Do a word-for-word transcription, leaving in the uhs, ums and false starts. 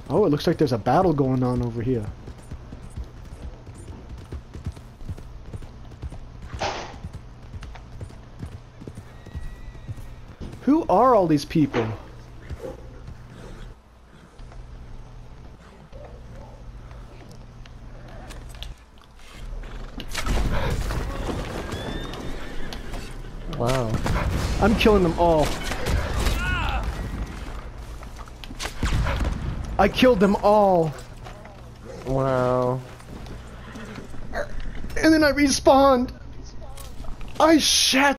Oh, it looks like there's a battle going on over here. Who are all these people? Wow. I'm killing them all. I killed them all. Wow. And then I respawned. I shat